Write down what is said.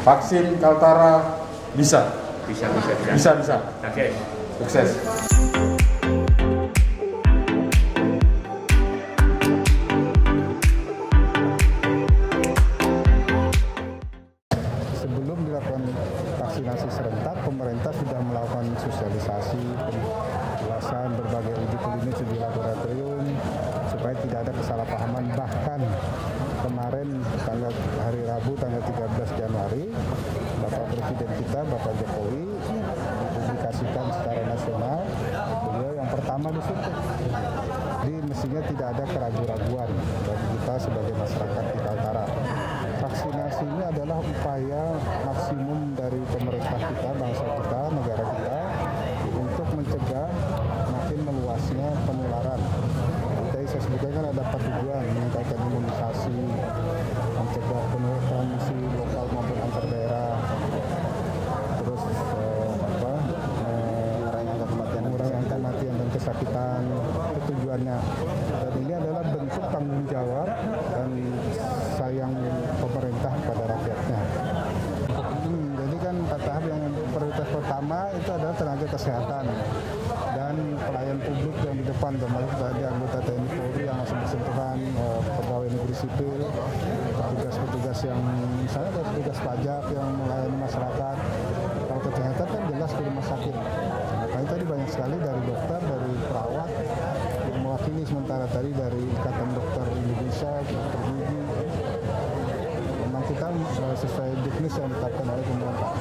Vaksin Kaltara bisa. Bisa. Oke. Sukses. Sebelum dilakukan vaksinasi serentak, pemerintah sudah melakukan sosialisasi, penjelasan berbagai uji klinis di laboratorium supaya tidak ada kesalahpahaman. Bahkan kemarin hari Rabu tanggal 13 Januari, Bapak Presiden kita, Bapak Jokowi, dipublikasikan secara nasional, beliau yang pertama disuntik. Jadi mestinya tidak ada keraguan-raguan bagi kita sebagai masyarakat di Kaltara. Vaksinasi ini adalah upaya maksimum dari pemerintah kita, bangsa kita, negara kita untuk mencegah makin meluasnya penularan. Tadi saya sebutkan kan ada 4 tujuan, meningkatkan imunisasi, mencegah penularan transmisi lokal maupun antar daerah, terus mengurangi angka kematian dan kesakitan, itu tujuannya. Dan ini adalah bentuk tanggung jawab dan sayang pemerintah kepada rakyatnya. Jadi kan tahap yang prioritas pertama itu adalah tenaga kesehatan dan pelayan publik yang di depan, termasuk tadi anggota TNI Polri yang masih bersentuhan, pegawai negeri sipil, petugas-petugas yang misalnya ada petugas pajak yang melayani masyarakat. Kalau kesehatan kan jelas di rumah sakit. Makanya tadi banyak sekali dari dokter, dari perawat yang mewakili, sementara tadi dari Ikatan Dokter Indonesia, dokter gigi. Memang kita sesuai definisi yang ditetapkan oleh pemerintah.